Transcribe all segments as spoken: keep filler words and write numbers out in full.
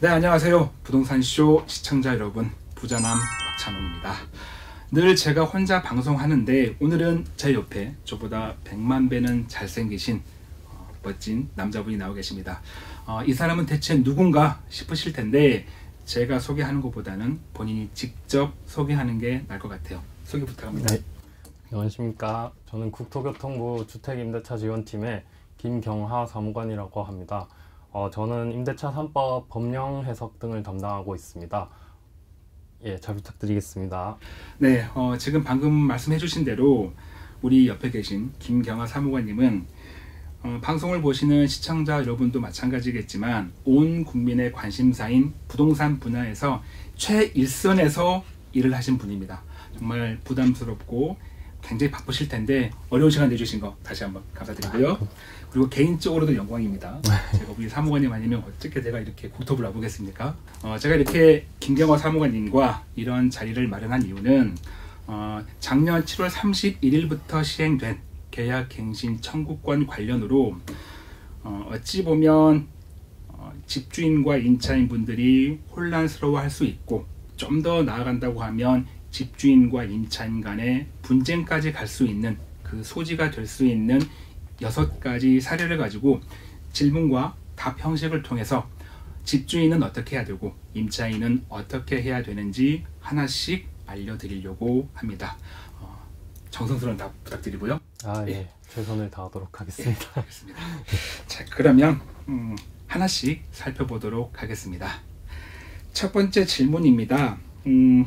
네, 안녕하세요. 부동산쇼 시청자 여러분, 부자남 박찬호입니다. 늘 제가 혼자 방송하는데 오늘은 제 옆에 저보다 백만 배는 잘생기신 어, 멋진 남자분이 나오 계십니다. 어, 이 사람은 대체 누군가 싶으실 텐데 제가 소개하는 것보다는 본인이 직접 소개하는 게 나을 것 같아요. 소개 부탁합니다. 네. 안녕하십니까. 저는 국토교통부 주택임대차지원팀의 김경하 사무관이라고 합니다. 어, 저는 임대차 삼 법 법령 해석 등을 담당하고 있습니다. 예, 잘 부탁드리겠습니다. 네, 어, 지금 방금 말씀해 주신 대로 우리 옆에 계신 김경하 사무관님은 어, 방송을 보시는 시청자 여러분도 마찬가지겠지만 온 국민의 관심사인 부동산 분야에서 최일선에서 일을 하신 분입니다. 정말 부담스럽고 굉장히 바쁘실 텐데 어려운 시간 내주신 거 다시 한번 감사드리고요. 그리고 개인적으로도 영광입니다. 제가 우리 사무관님 아니면 어떻게 제가 이렇게 국토부를 와보겠습니까? 어, 제가 이렇게 김경하 사무관님과 이런 자리를 마련한 이유는 어, 작년 칠월 삼십일일부터 시행된 계약갱신 청구권 관련으로 어, 어찌 보면 어, 집주인과 임차인 분들이 혼란스러워할 수 있고 좀 더 나아간다고 하면 집주인과 임차인 간의 분쟁까지 갈 수 있는 그 소지가 될 수 있는 여섯 가지 사례를 가지고 질문과 답 형식을 통해서 집주인은 어떻게 해야 되고 임차인은 어떻게 해야 되는지 하나씩 알려드리려고 합니다. 어, 정성스러운 답 부탁드리고요. 아, 예. 예. 최선을 다하도록 하겠습니다. 예, 알겠습니다. 자, 그러면 음, 하나씩 살펴보도록 하겠습니다. 첫 번째 질문입니다. 음,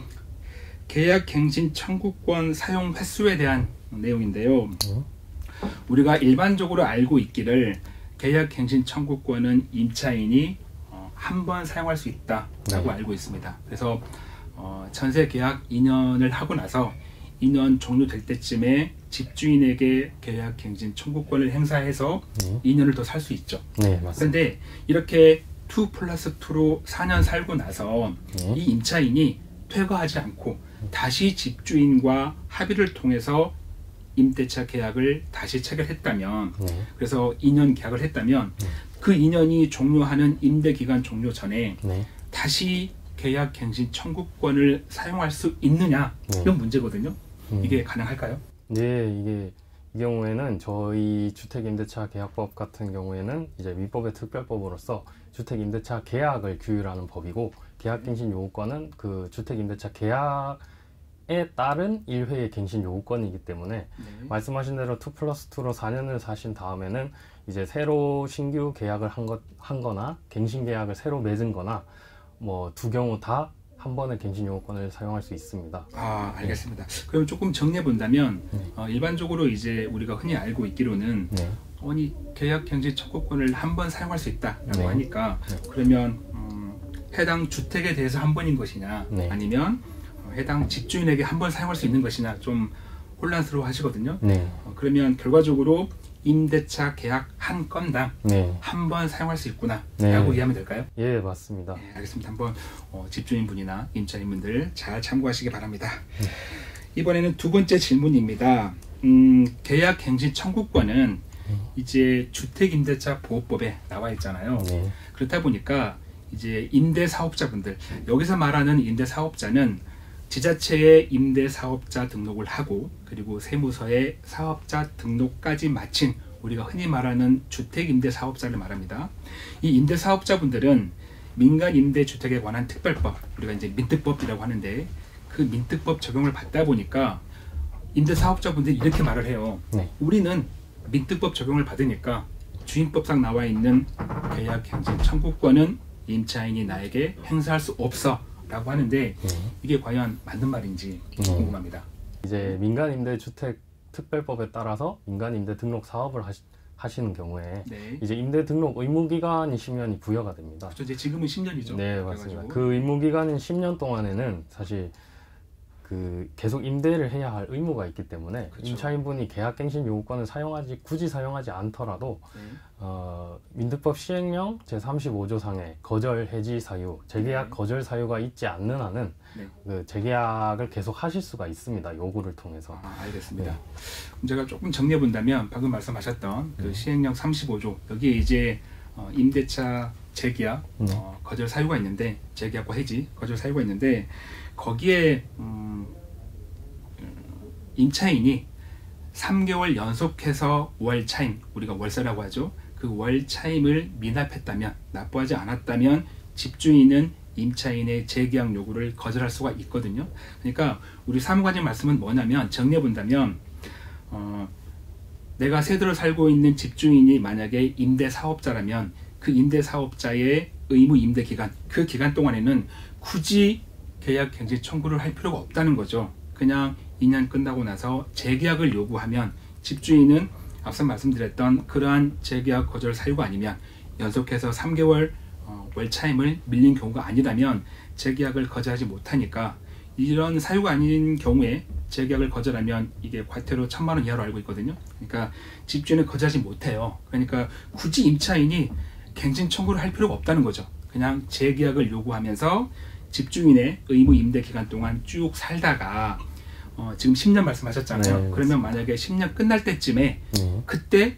계약갱신 청구권 사용 횟수에 대한 내용인데요. 음? 우리가 일반적으로 알고 있기를 계약갱신 청구권은 임차인이 어, 한 번 사용할 수 있다라고 네. 알고 있습니다. 그래서 어, 전세 계약 이 년을 하고 나서 이 년 종료될 때쯤에 집주인에게 계약갱신 청구권을 행사해서 네. 이 년을 더 살 수 있죠. 네, 맞습니다. 그런데 이렇게 이 플러스 이로 사 년 살고 나서 네. 이 임차인이 퇴거하지 않고 다시 집주인과 합의를 통해서 임대차 계약을 다시 체결했다면, 네. 그래서 이 년 계약을 했다면 네. 그 이 년이 종료하는 임대기간 종료 전에 네. 다시 계약갱신 청구권을 사용할 수 있느냐, 네. 이런 문제거든요. 음. 이게 가능할까요? 네, 이게 이 경우에는 저희 주택임대차 계약법 같은 경우에는 이제 민법의 특별법으로서 주택임대차 계약을 규율하는 법이고 계약갱신 요구권은 그 주택임대차 계약에 따른 일 회의 갱신 요구권이기 때문에 네. 말씀하신 대로 이 플러스 이로 사 년을 사신 다음에는 이제 새로 신규 계약을 한, 것, 한 거나 갱신 계약을 새로 맺은 거나 뭐 두 경우 다 한 번에 갱신 요구권을 사용할 수 있습니다. 아, 알겠습니다. 네. 그럼 조금 정리해 본다면 네. 어, 일반적으로 이제 우리가 흔히 알고 있기로는 네. 아니 계약갱신 청구권을 한 번 사용할 수 있다라고 네. 하니까 네. 그러면 음, 해당 주택에 대해서 한 번인 것이냐, 네. 아니면 어, 해당 집주인에게 한 번 사용할 수 있는 것이냐 좀 혼란스러워 하시거든요. 네. 어, 그러면 결과적으로 임대차 계약 한 건당 네. 한 번 사용할 수 있구나 네. 라고 이해하면 될까요? 예, 맞습니다. 네, 알겠습니다. 한번 어, 집주인분이나 임차인분들 잘 참고하시기 바랍니다. 네. 이번에는 두 번째 질문입니다. 음, 계약갱신 청구권은 이제 주택임대차 보호법에 나와 있잖아요. 네. 그렇다 보니까 이제 임대사업자분들, 여기서 말하는 임대사업자는 지자체에 임대사업자 등록을 하고 그리고 세무서에 사업자 등록까지 마친 우리가 흔히 말하는 주택임대사업자를 말합니다. 이 임대사업자분들은 민간임대주택에 관한 특별법, 우리가 이제 민특법이라고 하는데 그 민특법 적용을 받다 보니까 임대사업자분들이 이렇게 말을 해요. 네. 우리는 민특법 적용을 받으니까 주임법상 나와 있는 계약갱신 청구권은 임차인이 나에게 행사할 수 없어 라고 하는데 네. 이게 과연 맞는 말인지 네. 궁금합니다. 이제 민간임대주택 특별법에 따라서 민간임대 등록 사업을 하시, 하시는 경우에 네. 이제 임대 등록 의무기간이 십 년이 부여가 됩니다. 그렇죠. 이제 지금은 십 년이죠. 네, 맞습니다. 그 의무기간인 십 년 동안에는 사실 그 계속 임대를 해야 할 의무가 있기 때문에 그쵸. 임차인분이 계약갱신 요구권을 사용하지 굳이 사용하지 않더라도 네. 어, 민특법 시행령 제삼십오 조 상의 거절 해지 사유, 재계약 네. 거절 사유가 있지 않는 한은 네. 그 재계약을 계속 하실 수가 있습니다. 요구를 통해서. 아, 알겠습니다. 네. 그럼 제가 조금 정리해 본다면 방금 말씀하셨던 그 네. 시행령 삼십오 조 여기에 이제 어, 임대차 재계약 네. 어, 거절 사유가 있는데 재계약과 해지 거절 사유가 있는데 거기에 음, 임차인이 삼 개월 연속해서 월 차임, 우리가 월세라고 하죠. 그 월 차임을 미납했다면, 납부하지 않았다면 집주인은 임차인의 재계약 요구를 거절할 수가 있거든요. 그러니까 우리 사무관님 말씀은 뭐냐면, 정리해 본다면 어, 내가 세대로 살고 있는 집주인이 만약에 임대사업자라면 그 임대사업자의 의무 임대 기간, 그 기간 동안에는 굳이 계약 갱신 청구를 할 필요가 없다는 거죠. 그냥 이 년 끝나고 나서 재계약을 요구하면 집주인은 앞서 말씀드렸던 그러한 재계약 거절 사유가 아니면, 연속해서 삼 개월 어, 월 차임을 밀린 경우가 아니라면 재계약을 거절하지 못하니까, 이런 사유가 아닌 경우에 재계약을 거절하면 이게 과태료 천만 원 이하로 알고 있거든요. 그러니까 집주인은 거절하지 못해요. 그러니까 굳이 임차인이 갱신 청구를 할 필요가 없다는 거죠. 그냥 재계약을 요구하면서 집주인의 의무 임대 기간 동안 쭉 살다가 어, 지금 십 년 말씀하셨잖아요. 네, 그러면 만약에 십 년 끝날 때쯤에 네. 그때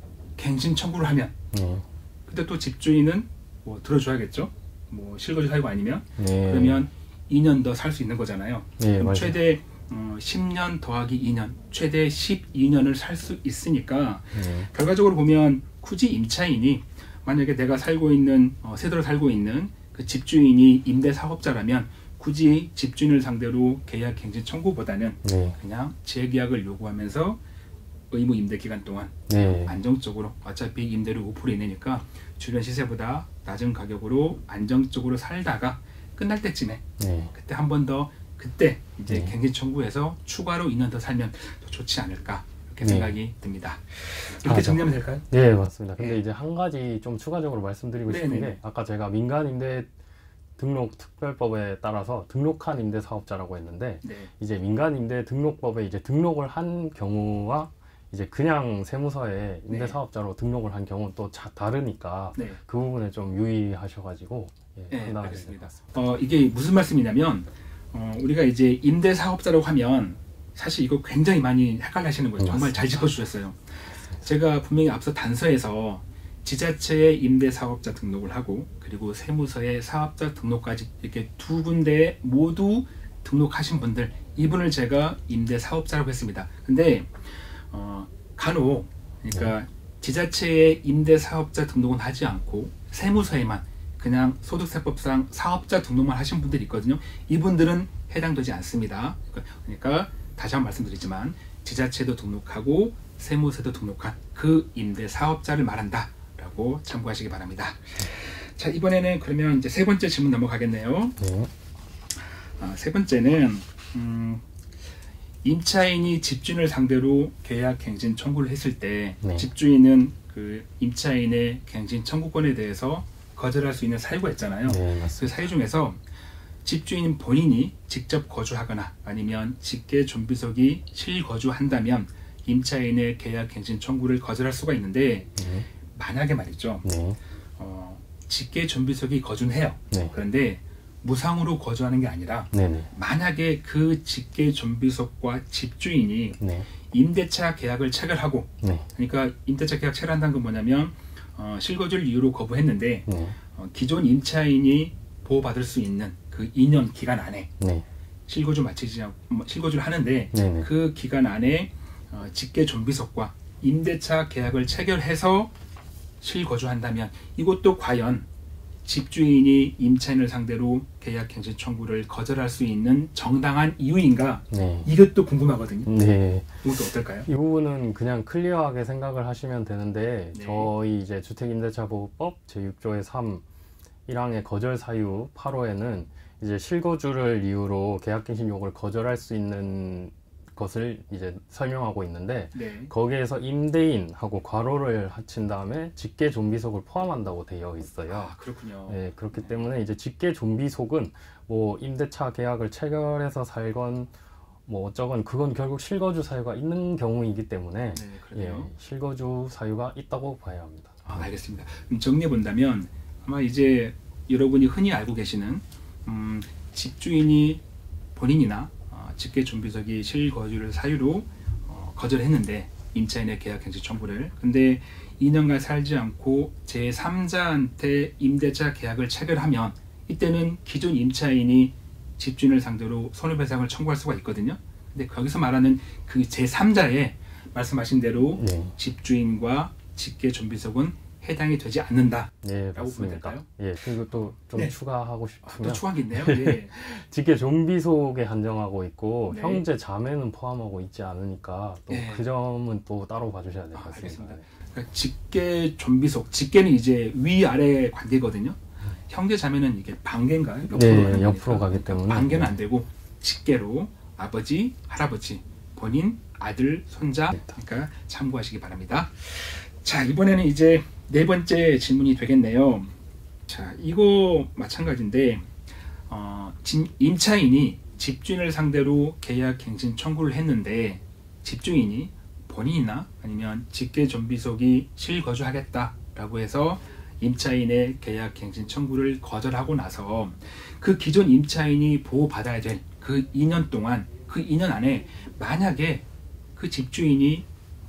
갱신 청구를 하면 네. 그때 또 집주인은 뭐 들어줘야겠죠. 뭐 실거주 사유가 아니면 네. 그러면 이 년 더 살 수 있는 거잖아요. 네, 그럼 맞아요. 최대 어, 십 년 더하기 이 년, 최대 십이 년을 살 수 있으니까 네. 결과적으로 보면 굳이 임차인이, 만약에 내가 살고 있는 어, 세대로 살고 있는 그 집주인이 임대사업자라면 굳이 집주인을 상대로 계약 갱신 청구보다는 네. 그냥 재계약을 요구하면서 의무 임대 기간 동안 네. 안정적으로, 어차피 임대료 오 퍼센트 이내니까 주변 시세보다 낮은 가격으로 안정적으로 살다가 끝날 때쯤에 네. 그때 한 번 더, 그때 이제 네. 갱신 청구해서 추가로 이 년 더 살면 더 좋지 않을까, 이렇게 네. 생각이 듭니다. 이렇게 아, 정리하면 될까요? 네, 맞습니다. 근데 네. 이제 한 가지 좀 추가적으로 말씀드리고 싶은 네네. 게, 아까 제가 민간 임대 등록 특별법에 따라서 등록한 임대 사업자라고 했는데, 네. 이제 민간 임대 등록법에 이제 등록을 한 경우와 이제 그냥 세무서에 임대 네. 사업자로 등록을 한 경우는 또 자, 다르니까 네. 그 부분에 좀 유의하셔가지고 예, 네, 판단하셔야 알겠습니다. 될것 같습니다. 어, 이게 무슨 말씀이냐면, 어, 우리가 이제 임대 사업자라고 하면 사실 이거 굉장히 많이 헷갈리시는 거예요. 정말 맞습니다. 잘 짚어주셨어요. 제가 분명히 앞서 단서에서 지자체의 임대 사업자 등록을 하고, 그리고 세무서에 사업자 등록까지 이렇게 두 군데 모두 등록하신 분들, 이분을 제가 임대 사업자라고 했습니다. 근데 어, 간혹 그러니까 네. 지자체의 임대 사업자 등록은 하지 않고 세무서에만 그냥 소득세법상 사업자 등록만 하신 분들이 있거든요. 이분들은 해당되지 않습니다. 그러니까 다시 한번 말씀드리지만, 지자체도 등록하고 세무서도 등록한 그 임대 사업자를 말한다 라고 참고하시기 바랍니다. 자, 이번에는 그러면 이제 세 번째 질문 넘어가겠네요. 네. 아, 세 번째는 음, 임차인이 집주인을 상대로 계약 갱신 청구를 했을 때 네. 집주인은 그 임차인의 갱신 청구권에 대해서 거절할 수 있는 사유가 있잖아요. 네, 그 맞습니다. 사유 중에서 집주인 본인이 직접 거주하거나 아니면 직계 존비속이 실거주한다면 임차인의 계약 갱신 청구를 거절할 수가 있는데, 네. 만약에 말이죠, 네. 어, 직계 존비속이 거주는 해요. 네. 그런데 무상으로 거주하는 게 아니라, 네. 네. 만약에 그 직계 존비속과 집주인이 네. 임대차 계약을 체결하고, 네. 그러니까 임대차 계약 체결한다는 건 뭐냐면 어, 실거주를 이유로 거부했는데 네. 어, 기존 임차인이 보호받을 수 있는 그 이 년 기간 안에 네. 실거주 마치지 않, 뭐, 실거주를 하는데 네. 네. 그 기간 안에 어, 직계 존비속과 임대차 계약을 체결해서 실거주한다면, 이것도 과연 집주인이 임차인을 상대로 계약 갱신 청구를 거절할 수 있는 정당한 이유인가? 네. 이것도 궁금하거든요. 네. 이것도 어떨까요? 이 부분은 그냥 클리어하게 생각을 하시면 되는데, 네. 저희 이제 주택임대차보호법 제육 조의 삼 일 항의 거절 사유 팔 호에는 이제 실거주를 이유로 계약갱신 요구를 거절할 수 있는 것을 이제 설명하고 있는데, 네. 거기에서 임대인하고 괄호를 합친 다음에 직계 존비속을 포함한다고 되어 있어요. 아, 그렇군요. 네, 그렇기 때문에 이제 직계 존비속은 뭐 임대차 계약을 체결해서 살건 뭐 어쩌건 그건 결국 실거주 사유가 있는 경우이기 때문에 네, 예, 그러네요. 실거주 사유가 있다고 봐야 합니다. 아, 알겠습니다. 그럼 정리해 본다면, 아마 이제 여러분이 흔히 알고 계시는 음, 집주인이 본인이나 어, 직계 존비속이 실거주를 사유로 어, 거절했는데, 임차인의 계약갱신 청구를. 근데 이 년간 살지 않고 제삼자한테 임대차 계약을 체결하면 이때는 기존 임차인이 집주인을 상대로 손해배상을 청구할 수가 있거든요. 근데 거기서 말하는 그 제삼자에 말씀하신 대로 네. 집주인과 직계존비속은 해당이 되지 않는다라고 네, 보면 될까요? 예, 그리고 또 좀 네. 추가하고 싶으면 아, 또 추가한 게 있네요. 예. 직계존비속에 한정하고 있고 네. 형제 자매는 포함하고 있지 않으니까 또 그 네. 점은 또 따로 봐주셔야 될 것 아, 같습니다. 알겠습니다. 그러니까 직계존비속, 직계는 이제 위아래 관계거든요. 형제 자매는 이게 반계인가요? 옆으로, 네, 옆으로 가기 때문에 반계는 안 되고 직계로 아버지, 할아버지, 본인, 아들, 손자, 그러니까 참고하시기 바랍니다. 자, 이번에는 이제 네 번째 질문이 되겠네요. 자, 이거 마찬가지인데 어, 임차인이 집주인을 상대로 계약갱신 청구를 했는데 집주인이 본인이나 아니면 직계존비속이 실거주하겠다라고 해서 임차인의 계약갱신 청구를 거절하고 나서 그 기존 임차인이 보호받아야 될 그 이 년 동안, 그 이 년 안에 만약에 그 집주인이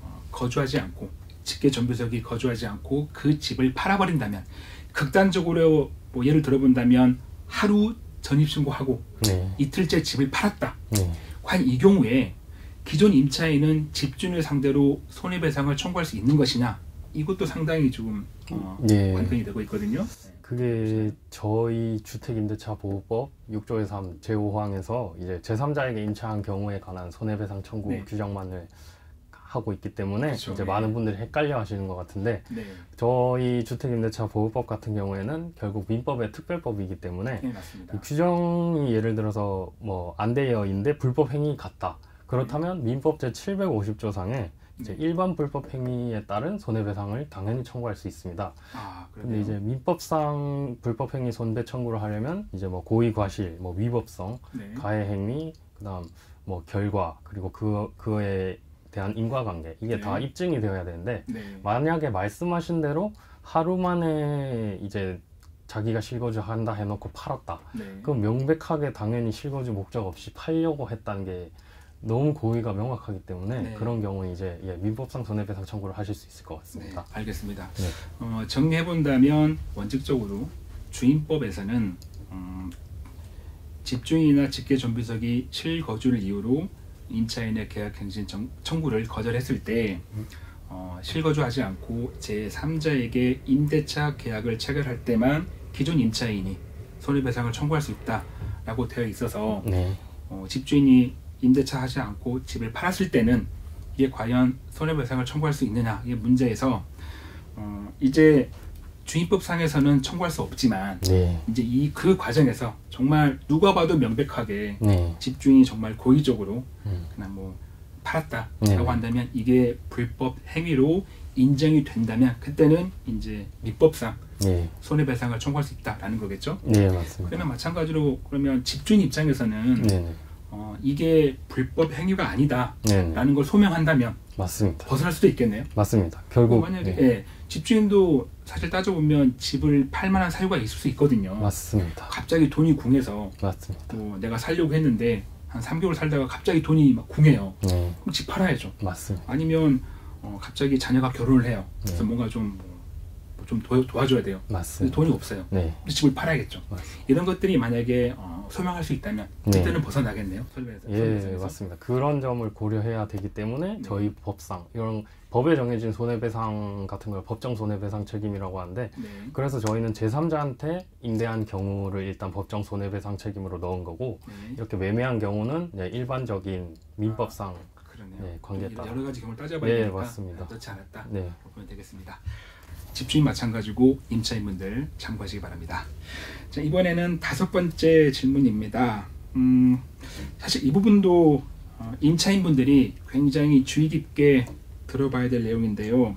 거주하지 않고 직계존비속이 거주하지 않고 그 집을 팔아버린다면, 극단적으로 뭐 예를 들어본다면 하루 전입신고하고 네. 이틀째 집을 팔았다. 네. 과연 이 경우에 기존 임차인은 집주인을 상대로 손해배상을 청구할 수 있는 것이냐, 이것도 상당히 조금 어, 네. 관건이 되고 있거든요. 그게 저희 주택임대차보호법 육 조의 삼 제오 항에서 이제 제삼자에게 임차한 경우에 관한 손해배상 청구 네. 규정만을 하고 있기 때문에 그렇죠. 이제 네. 많은 분들이 헷갈려 하시는 것 같은데 네. 저희 주택임대차보호법 같은 경우에는 결국 민법의 특별법이기 때문에 네, 맞습니다. 이 규정이 예를 들어서 뭐 안 되어 있는데 불법 행위 같다. 그렇다면 네. 민법 제칠백오십 조상에 이제 일반 불법 행위에 따른 손해배상을 당연히 청구할 수 있습니다. 아, 근데 이제 민법상 불법 행위 손배 청구를 하려면 이제 뭐 고의 과실, 뭐 위법성, 네. 가해 행위, 그다음 뭐 결과, 그리고 그 그에 대한 인과관계, 이게 네. 다 입증이 되어야 되는데 네. 만약에 말씀하신 대로 하루 만에 이제 자기가 실거주 한다 해놓고 팔았다. 네. 그럼 명백하게 당연히 실거주 목적 없이 팔려고 했다는 게 너무 고의가 명확하기 때문에 네. 그런 경우는 이제 예, 민법상 손해배상 청구를 하실 수 있을 것 같습니다. 네, 알겠습니다. 네. 어, 정리해본다면 원칙적으로 주임법에서는 음, 집주인이나 직계존비속이 실거주를 이유로 임차인의 계약갱신 청구를 거절했을 때 어, 실거주하지 않고 제삼자에게 임대차 계약을 체결할 때만 기존 임차인이 손해배상을 청구할 수 있다라고 되어 있어서 네. 어, 집주인이 임대차 하지 않고 집을 팔았을 때는 이게 과연 손해배상을 청구할 수 있느냐, 이게 문제에서 어, 이제 주임법상에서는 청구할 수 없지만 네. 이제 이 그 과정에서 정말 누가 봐도 명백하게 네. 집주인이 정말 고의적으로 음. 그냥 뭐 팔았다라고 네. 한다면 이게 불법 행위로 인정이 된다면 그때는 이제 민법상 네. 손해배상을 청구할 수 있다라는 거겠죠. 네, 맞습니다. 그러면 마찬가지로 그러면 집주인 입장에서는 네. 어, 이게 불법 행위가 아니다라는 네네. 걸 소명한다면 맞습니다. 벗어날 수도 있겠네요. 맞습니다. 결국 만약에 네. 예, 집주인도 사실 따져보면 집을 팔 만한 사유가 있을 수 있거든요. 맞습니다. 갑자기 돈이 궁해서 맞습니다. 뭐 내가 살려고 했는데 한 삼 개월 살다가 갑자기 돈이 막 궁해요. 네. 그럼 집 팔아야죠. 맞습니다. 아니면 어, 갑자기 자녀가 결혼을 해요. 그래서 네. 뭔가 좀 좀 도와줘야 돼요. 맞습니다. 돈이 없어요. 네. 집을 팔아야겠죠. 맞습니다. 이런 것들이 만약에 어, 소명할 수 있다면 그때는 네. 벗어나겠네요. 설명에서. 예, 맞습니다. 그런 점을 고려해야 되기 때문에 네. 저희 법상 이런 법에 정해진 손해배상 같은 걸 법정 손해배상 책임이라고 하는데 네. 그래서 저희는 제삼자한테 임대한 경우를 일단 법정 손해배상 책임으로 넣은 거고 네. 이렇게 매매한 경우는 이제 일반적인 민법상 아, 그러네요. 네, 관계에 따라 여러 가지 경우를 따져봐야 네, 되니까 맞습니다. 넣지 않았다. 네. 보면 되겠습니다. 집주인 마찬가지고 임차인분들 참고하시기 바랍니다. 자, 이번에는 다섯 번째 질문입니다. 음, 사실 이 부분도 어, 임차인분들이 굉장히 주의 깊게 들어봐야 될 내용인데요.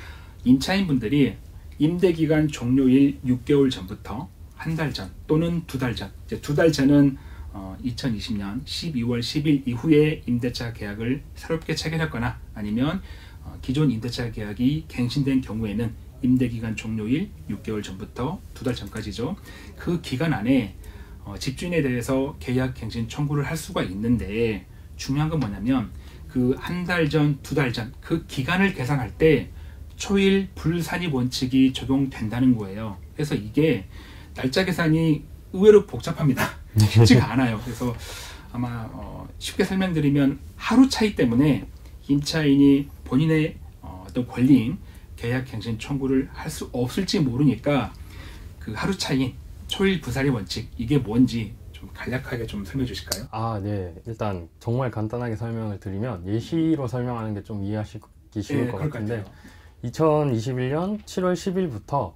임차인분들이 임대기간 종료일 육 개월 전부터 한 달 전 또는 두 달 전, 이제 두 달 전은 어, 이천이십 년 십이월 십일 이후에 임대차 계약을 새롭게 체결했거나 아니면 어, 기존 임대차 계약이 갱신된 경우에는 임대기간 종료일 육 개월 전부터 두 달 전까지죠. 그 기간 안에 어, 집주인에 대해서 계약갱신 청구를 할 수가 있는데 중요한 건 뭐냐면 그 한 달 전, 두 달 전 그 기간을 계산할 때 초일 불산입 원칙이 적용된다는 거예요. 그래서 이게 날짜 계산이 의외로 복잡합니다. 쉽지가 않아요. 그래서 아마 어 쉽게 설명드리면 하루 차이 때문에 임차인이 본인의 어 어떤 권리인 계약갱신 청구를 할 수 없을지 모르니까 그 하루 차이인 초일 불산입 원칙 이게 뭔지 좀 간략하게 좀 설명해 주실까요? 아, 네. 일단 정말 간단하게 설명을 드리면 예시로 설명하는 게 좀 이해하시기 쉬울 네, 것 그럴 것 같은데 같아요. 이천이십일 년 칠월 십일부터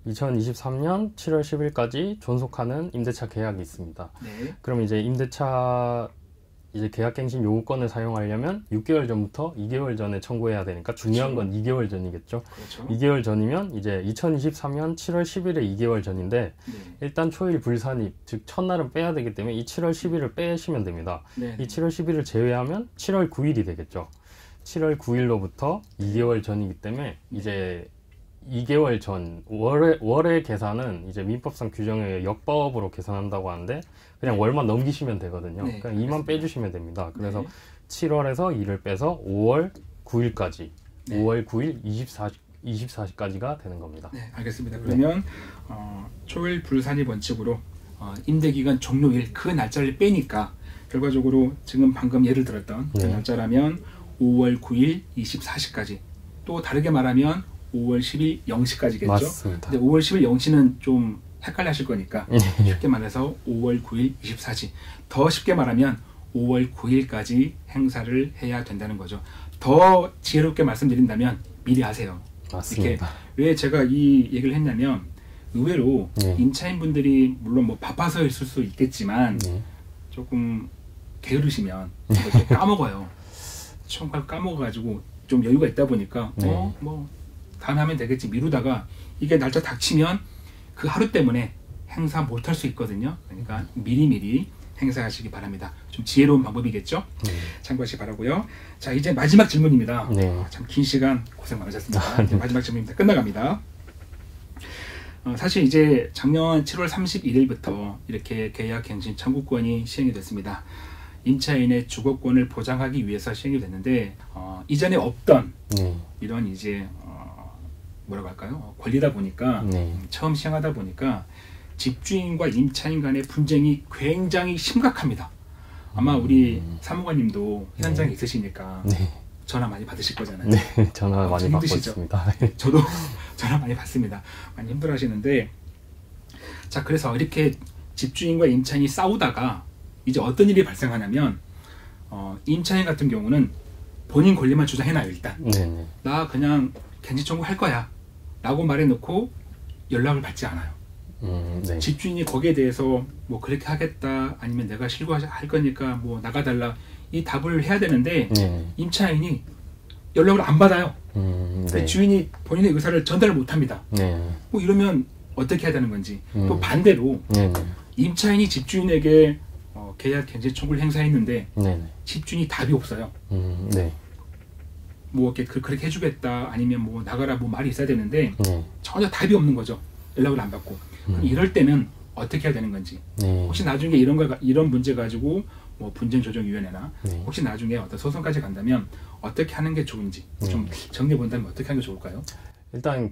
이천이십삼 년 칠월 십일까지 존속하는 임대차 계약이 있습니다. 네. 그럼 이제 임대차 이제 계약갱신 요구권을 사용하려면 육 개월 전부터 이 개월 전에 청구해야 되니까 중요한 건 이 개월 전이겠죠. 그렇죠. 이 개월 전이면 이제 이천이십삼 년 칠월 십일에 이 개월 전인데 네. 일단 초일 불산입, 즉 첫날은 빼야 되기 때문에 이 칠월 십일을 빼시면 됩니다. 네. 이 칠월 십일을 제외하면 칠월 구일이 되겠죠. 칠월 구일로부터 이 개월 전이기 때문에 이제 이 개월 전 월의 월의 계산은 이제 민법상 규정에 의해 역법으로 계산한다고 하는데 그냥 월만 넘기시면 되거든요. 네, 그냥 이만 알겠습니다. 빼주시면 됩니다. 그래서 네. 칠월에서 이를 빼서 오월 구일까지 네. 오월 구일 이십사, 이십사 시까지가 되는 겁니다. 네, 알겠습니다. 그러면 어, 초일 불산입 원칙으로 어, 임대기간 종료일 그 날짜를 빼니까 결과적으로 지금 방금 예를 들었던 그 네. 날짜라면 오월 구일 이십사 시까지 또 다르게 말하면 오월 십일 영 시까지겠죠. 맞습니다. 근데 오월 십일 영 시는 좀 헷갈려 하실 거니까 네. 쉽게 말해서 오월 구일 이십사 시 더 쉽게 말하면 오월 구일까지 행사를 해야 된다는 거죠. 더 지혜롭게 말씀드린다면 미리 하세요. 맞습니다. 왜 제가 이 얘기를 했냐면 의외로 네. 임차인분들이 물론 뭐 바빠서 있을 수 있겠지만 네. 조금 게으르시면 이렇게 까먹어요. 청구를 까먹어가지고 좀 여유가 있다 보니까 네. 어, 뭐 다음에 하면 되겠지 미루다가 이게 날짜 닥치면 그 하루 때문에 행사 못할 수 있거든요. 그러니까 미리미리 행사하시기 바랍니다. 좀 지혜로운 방법이겠죠? 네. 참고하시기 바라고요. 자, 이제 마지막 질문입니다. 네. 참 긴 시간 고생 많으셨습니다. 아, 네. 이제 마지막 질문입니다. 끝나갑니다. 어, 사실 이제 작년 칠월 삼십일일부터 이렇게 계약갱신 청구권이 시행이 됐습니다. 임차인의 주거권을 보장하기 위해서 시행이 됐는데 어, 이전에 없던 네. 이런 이제 어, 뭐라고 할까요? 어, 권리다 보니까 네. 음, 처음 시행하다 보니까 집주인과 임차인 간의 분쟁이 굉장히 심각합니다. 아마 우리 음. 사무관님도 현장에 네. 있으시니까 네. 전화 많이 받으실 거잖아요. 네. 전화 어, 많이 좀 받고 힘드시죠? 있습니다. 저도 전화 많이 받습니다. 많이 힘들어 하시는데 자 그래서 이렇게 집주인과 임차인이 싸우다가 이제 어떤 일이 발생하냐면 어, 임차인 같은 경우는 본인 권리만 주장해놔요. 일단 네네. 나 그냥 갱신 청구할 거야 라고 말해놓고 연락을 받지 않아요. 음, 네. 집주인이 거기에 대해서 뭐 그렇게 하겠다 아니면 내가 실고할 거니까 뭐 나가달라 이 답을 해야 되는데 네. 임차인이 연락을 안 받아요. 음, 네. 주인이 본인의 의사를 전달을 못합니다. 네. 뭐 이러면 어떻게 해야 되는 건지 음. 또 반대로 네네. 임차인이 집주인에게 어, 계약 갱신 청구를 행사했는데 네네. 집주인이 답이 없어요. 음, 네. 뭐 이렇게 그- 그렇게 해주겠다 아니면 뭐 나가라 뭐 말이 있어야 되는데 네. 전혀 답이 없는 거죠. 연락을 안 받고 그럼 음. 이럴 때는 어떻게 해야 되는 건지 네. 혹시 나중에 이런 거 이런 문제 가지고 뭐 분쟁조정위원회나 네. 혹시 나중에 어떤 소송까지 간다면 어떻게 하는 게 좋은지 좀 정리해 본다면 어떻게 하는 게 좋을까요? 일단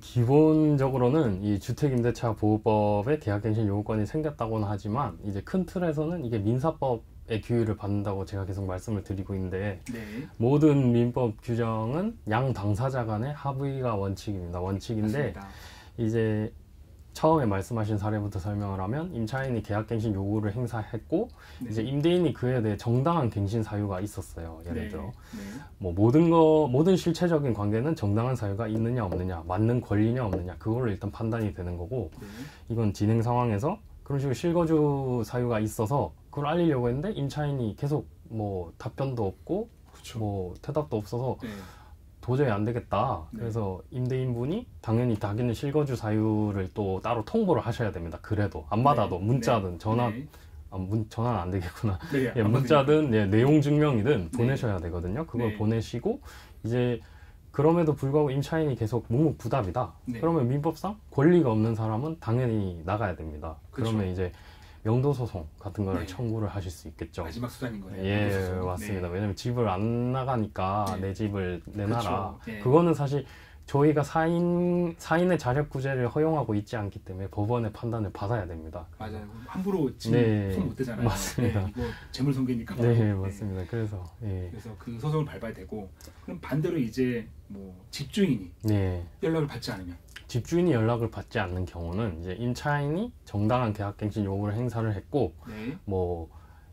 기본적으로는 이 주택임대차 보호법에 계약갱신 요구권이 생겼다고는 하지만 이제 큰 틀에서는 이게 민사법의 규율을 받는다고 제가 계속 말씀을 드리고 있는데 네. 모든 민법 규정은 양 당사자 간의 합의가 원칙입니다. 원칙인데 맞습니다. 이제 처음에 말씀하신 사례부터 설명을 하면 임차인이 계약갱신 요구를 행사했고 네. 이제 임대인이 그에 대해 정당한 갱신 사유가 있었어요. 예를 네. 들어 네. 뭐 모든 거 모든 실체적인 관계는 정당한 사유가 있느냐 없느냐 맞는 권리냐 없느냐 그걸로 일단 판단이 되는 거고 네. 이건 진행 상황에서 그런 식으로 실거주 사유가 있어서 그걸 알리려고 했는데 임차인이 계속 뭐 답변도 없고 그렇죠. 뭐 대답도 없어서 네. 도저히 안 되겠다. 네. 그래서 임대인분이 당연히 자기는 실거주 사유를 또 따로 통보를 하셔야 됩니다. 그래도 안 받아도 네. 문자든 네. 전화 네. 아, 문, 전화는 안 되겠구나. 네. 예, 안 문자든 예, 내용 증명이든 네. 보내셔야 되거든요. 그걸 네. 보내시고 이제 그럼에도 불구하고 임차인이 계속 묵묵부답이다. 네. 그러면 민법상 권리가 없는 사람은 당연히 나가야 됩니다. 그쵸. 그러면 이제 명도 소송 같은 거를 네. 청구를 하실 수 있겠죠. 마지막 수단인 거네요. 예, 소송. 맞습니다. 네. 왜냐면 집을 안 나가니까 네. 내 집을 내놔라. 그렇죠. 네. 그거는 사실 저희가 사인, 사인의 자력구제를 허용하고 있지 않기 때문에 법원의 판단을 받아야 됩니다. 맞아요. 함부로 집 네, 손 못 대잖아요. 맞습니다. 네, 이거 재물손괴니까. 네, 맞습니다. 그래서 예. 그래서 그 소송을 밟아야 되고, 그럼 반대로 이제 뭐 집주인이 네. 연락을 받지 않으면 집주인이 연락을 받지 않는 경우는 이제 임차인이 정당한 계약갱신 요구를 행사를 했고, 네. 뭐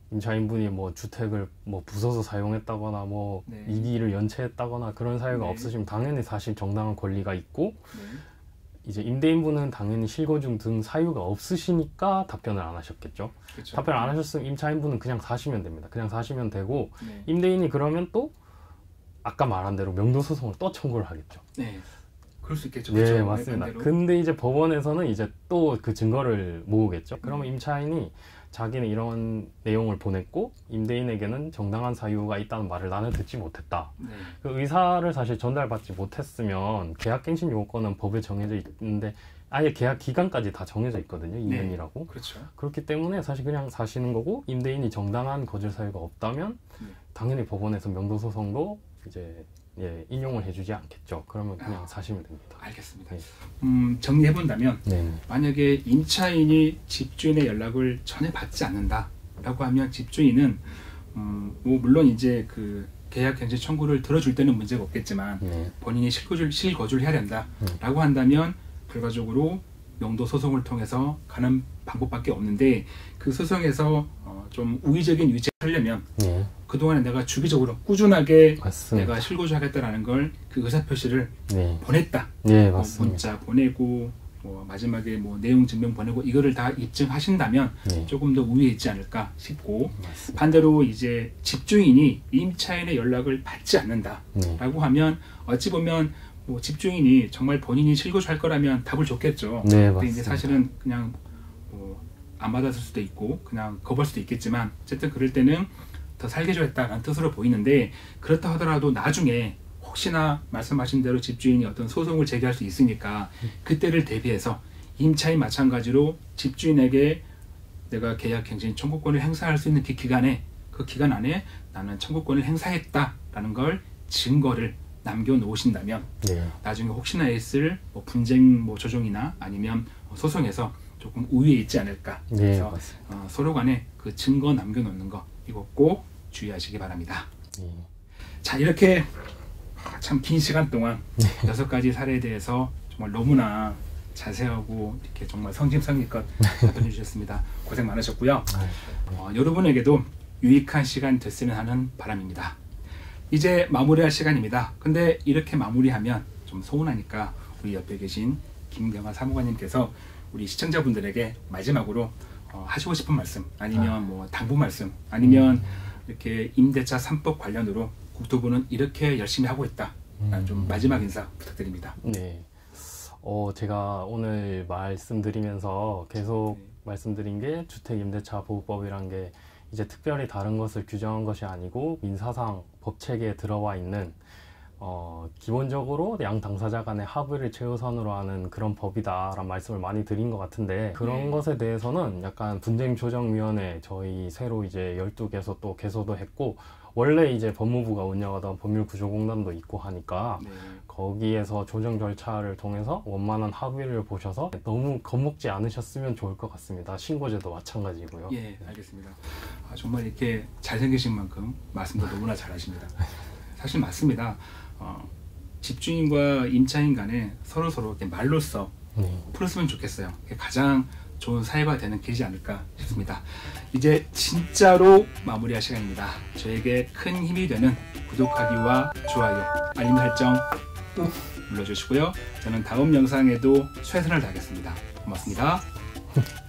임차인분이 뭐 주택을 뭐 부숴서 사용했다거나 뭐 네. 이기를 연체했다거나 그런 사유가 네. 없으시면 당연히 사실 정당한 권리가 있고, 네. 이제 임대인분은 당연히 실거주 등 사유가 없으시니까 답변을 안 하셨겠죠. 그렇죠. 답변 안 하셨으면 임차인분은 그냥 사시면 됩니다. 그냥 사시면 되고, 네. 임대인이 그러면 또 아까 말한 대로 명도소송을 또 청구를 하겠죠. 네. 그럴 수 있겠죠. 네, 그렇죠? 맞습니다. 반대로. 근데 이제 법원에서는 이제 또 그 증거를 모으겠죠. 그러면 음. 임차인이 자기는 이런 내용을 보냈고 임대인에게는 정당한 사유가 있다는 말을 나는 듣지 못했다. 네. 그 의사를 사실 전달받지 못했으면 계약갱신 요건은 법에 정해져 있는데 아예 계약 기간까지 다 정해져 있거든요. 이 년이라고. 그렇죠. 그렇기 때문에 사실 그냥 사시는 거고, 임대인이 정당한 거절 사유가 없다면 네. 당연히 법원에서 명도소송도 이제 예, 인용을 해주지 않겠죠. 그러면 그냥 아. 사시면 됩니다. 알겠습니다. 네. 음, 정리해 본다면 네. 만약에 임차인이 집주인의 연락을 전혀 받지 않는다라고 하면 집주인은 음, 뭐 물론 이제 그 계약갱신 청구를 들어줄 때는 문제가 없겠지만 네. 본인이 실거주를 실거주를 해야 된다라고 음. 한다면 결과적으로 명도 소송을 통해서 가는 방법밖에 없는데, 그 소송에서 어, 좀 우위적인 위치에 하려면 네. 그동안에 내가 주기적으로 꾸준하게 맞습니다. 내가 실거주하겠다라는 걸 그 의사표시를 네. 보냈다. 네, 뭐 맞습니다. 문자 보내고 뭐 마지막에 뭐 내용 증명 보내고 이거를 다 입증하신다면 네. 조금 더 우위에 있지 않을까 싶고, 맞습니다. 반대로 이제 집주인이 임차인의 연락을 받지 않는다라고 네. 하면 어찌 보면 뭐 집주인이 정말 본인이 실거주할 거라면 답을 줬겠죠. 네, 근데 맞습니다. 이제 사실은 그냥 뭐 안 받았을 수도 있고 그냥 거부할 수도 있겠지만 어쨌든 그럴 때는 더 살게 줘야겠다라는 뜻으로 보이는데, 그렇다 하더라도 나중에 혹시나 말씀하신 대로 집주인이 어떤 소송을 제기할 수 있으니까 그때를 대비해서 임차인 마찬가지로 집주인에게 내가 계약갱신 청구권을 행사할 수 있는 그 기간에 그 기간 안에 나는 청구권을 행사했다라는 걸 증거를 남겨놓으신다면 네. 나중에 혹시나 있을 뭐 분쟁 뭐 조정이나 아니면 소송에서 조금 우위에 있지 않을까. 네, 그래서 맞습니다. 어, 서로 간에 그 증거 남겨놓는 거 이거 꼭 주의하시기 바랍니다. 네. 자, 이렇게 참 긴 시간 동안 여섯 가지 사례에 대해서 정말 너무나 자세하고 이렇게 정말 성심성의껏 답변해 주셨습니다. 고생 많으셨고요. 어, 여러분에게도 유익한 시간 됐으면 하는 바람입니다. 이제 마무리할 시간입니다. 근데 이렇게 마무리하면 좀 서운하니까 우리 옆에 계신 김경아 사무관님께서 우리 시청자분들에게 마지막으로 어, 하시고 싶은 말씀, 아니면 뭐 당부 말씀, 아니면 이렇게 임대차 삼 법 관련으로 국토부는 이렇게 열심히 하고 있다. 좀 마지막 인사 부탁드립니다. 네. 어, 제가 오늘 말씀드리면서 계속 네. 말씀드린 게 주택임대차 보호법이란 게 이제 특별히 다른 것을 규정한 것이 아니고 민사상 법 체계에 들어와 있는 어, 기본적으로 양 당사자 간의 합의를 최우선으로 하는 그런 법이다라는 말씀을 많이 드린 것 같은데, 그런 네. 것에 대해서는 약간 분쟁조정위원회 저희 새로 이제 열두 개소 또 개소도 했고, 원래 이제 법무부가 운영하던 법률구조공단도 있고 하니까 네. 거기에서 조정 절차를 통해서 원만한 합의를 보셔서 너무 겁먹지 않으셨으면 좋을 것 같습니다. 신고제도 마찬가지고요. 예, 알겠습니다. 아, 정말 이렇게 잘생기신 만큼 말씀도 너무나 잘하십니다. 사실 맞습니다. 어, 집주인과 임차인 간에 서로 서로 이렇게 말로써 네. 풀었으면 좋겠어요. 그게 가장 좋은 사회가 되는 길이지 않을까 싶습니다. 이제 진짜로 마무리할 시간입니다. 저에게 큰 힘이 되는 구독하기와 좋아요, 알림 설정 꾹 눌러주시고요. 저는 다음 영상에도 최선을 다하겠습니다. 고맙습니다.